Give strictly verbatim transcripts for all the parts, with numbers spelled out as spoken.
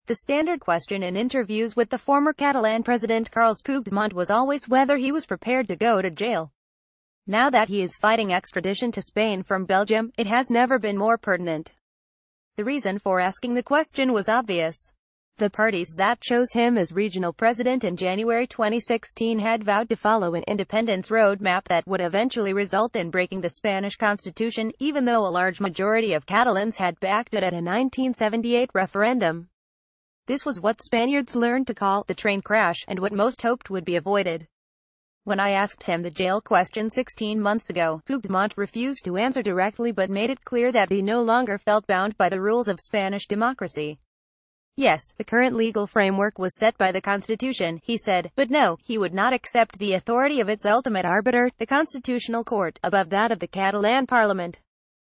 The standard question in interviews with the former Catalan president Carles Puigdemont was always whether he was prepared to go to jail. Now that he is fighting extradition to Spain from Belgium, it has never been more pertinent. The reason for asking the question was obvious. The parties that chose him as regional president in January twenty sixteen had vowed to follow an independence roadmap that would eventually result in breaking the Spanish constitution, even though a large majority of Catalans had backed it at a nineteen seventy-eight referendum. This was what Spaniards learned to call the train crash, and what most hoped would be avoided. When I asked him the jail question sixteen months ago, Puigdemont refused to answer directly but made it clear that he no longer felt bound by the rules of Spanish democracy. Yes, the current legal framework was set by the Constitution, he said, but no, he would not accept the authority of its ultimate arbiter, the Constitutional Court, above that of the Catalan Parliament.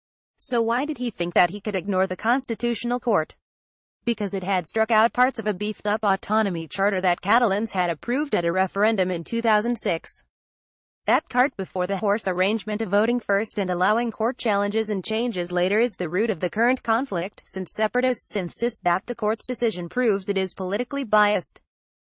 So why did he think that he could ignore the Constitutional Court? Because it had struck out parts of a beefed-up autonomy charter that Catalans had approved at a referendum in two thousand six. That cart before the horse arrangement of voting first and allowing court challenges and changes later is the root of the current conflict, since separatists insist that the court's decision proves it is politically biased.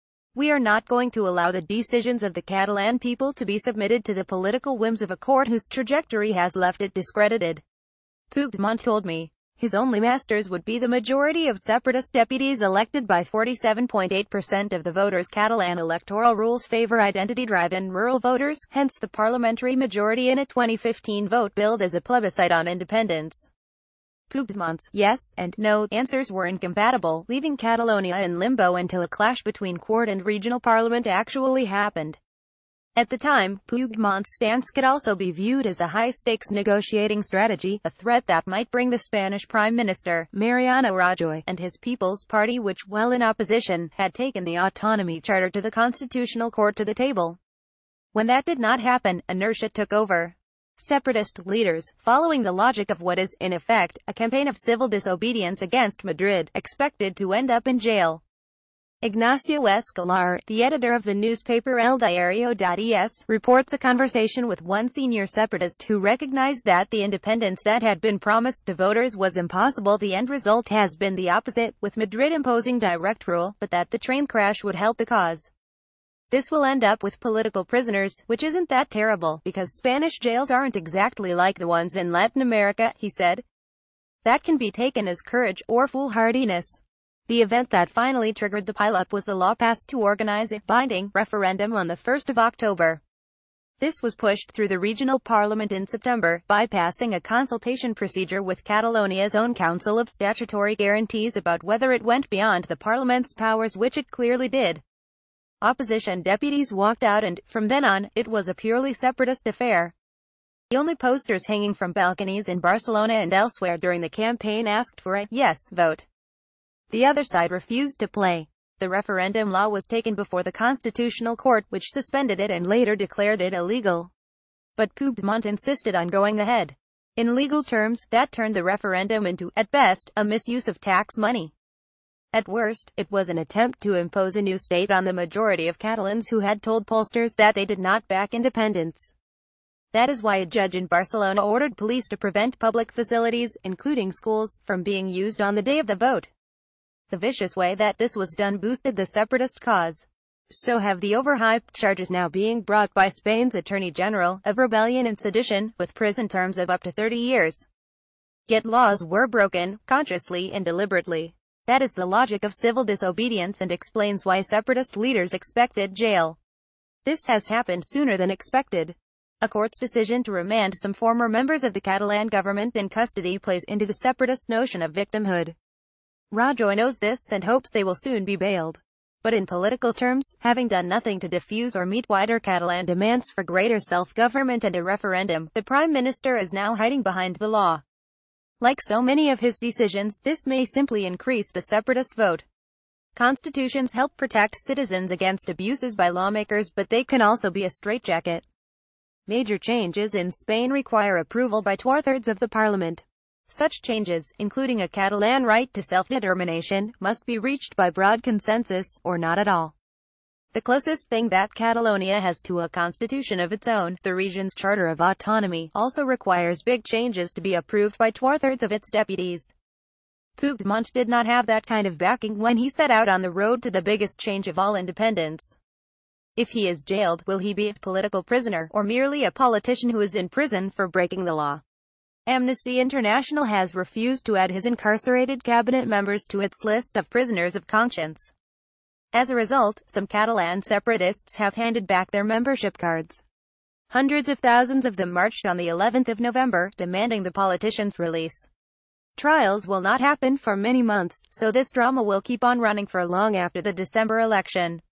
We are not going to allow the decisions of the Catalan people to be submitted to the political whims of a court whose trajectory has left it discredited. Puigdemont told me his only masters would be the majority of separatist deputies elected by forty-seven point eight percent of the voters. Catalan electoral rules favor identity-driven rural voters, hence the parliamentary majority in a twenty fifteen vote billed as a plebiscite on independence. Puigdemont's yes and no answers were incompatible, leaving Catalonia in limbo until a clash between court and regional parliament actually happened. At the time, Puigdemont's stance could also be viewed as a high-stakes negotiating strategy, a threat that might bring the Spanish Prime Minister, Mariano Rajoy, and his People's Party, which, while in opposition, had taken the autonomy charter to the Constitutional Court, to the table. When that did not happen, inertia took over. Separatist leaders, following the logic of what is, in effect, a campaign of civil disobedience against Madrid, expected to end up in jail. Ignacio Escolar, the editor of the newspaper El Diario.es, reports a conversation with one senior separatist who recognized that the independence that had been promised to voters was impossible. The end result has been the opposite, with Madrid imposing direct rule, but that the train crash would help the cause. This will end up with political prisoners, which isn't that terrible, because Spanish jails aren't exactly like the ones in Latin America, he said. That can be taken as courage, or foolhardiness. The event that finally triggered the pileup was the law passed to organize a binding referendum on the first of October. This was pushed through the regional parliament in September, bypassing a consultation procedure with Catalonia's own Council of Statutory Guarantees about whether it went beyond the parliament's powers, which it clearly did. Opposition deputies walked out and, from then on, it was a purely separatist affair. The only posters hanging from balconies in Barcelona and elsewhere during the campaign asked for a yes vote. The other side refused to play. The referendum law was taken before the Constitutional Court, which suspended it and later declared it illegal. But Puigdemont insisted on going ahead. In legal terms, that turned the referendum into, at best, a misuse of tax money. At worst, it was an attempt to impose a new state on the majority of Catalans who had told pollsters that they did not back independence. That is why a judge in Barcelona ordered police to prevent public facilities, including schools, from being used on the day of the vote. The vicious way that this was done boosted the separatist cause. So have the overhyped charges now being brought by Spain's Attorney General, of rebellion and sedition, with prison terms of up to thirty years. Yet laws were broken, consciously and deliberately. That is the logic of civil disobedience and explains why separatist leaders expected jail. This has happened sooner than expected. A court's decision to remand some former members of the Catalan government in custody plays into the separatist notion of victimhood. Rajoy knows this and hopes they will soon be bailed. But in political terms, having done nothing to diffuse or meet wider Catalan demands for greater self-government and a referendum, the Prime Minister is now hiding behind the law. Like so many of his decisions, this may simply increase the separatist vote. Constitutions help protect citizens against abuses by lawmakers, but they can also be a straitjacket. Major changes in Spain require approval by two-thirds of the parliament. Such changes, including a Catalan right to self-determination, must be reached by broad consensus, or not at all. The closest thing that Catalonia has to a constitution of its own, the region's Charter of Autonomy, also requires big changes to be approved by two-thirds of its deputies. Puigdemont did not have that kind of backing when he set out on the road to the biggest change of all independence. If he is jailed, will he be a political prisoner, or merely a politician who is in prison for breaking the law? Amnesty International has refused to add his incarcerated cabinet members to its list of prisoners of conscience. As a result, some Catalan separatists have handed back their membership cards. Hundreds of thousands of them marched on the eleventh of November, demanding the politician's release. Trials will not happen for many months, so this drama will keep on running for long after the December election.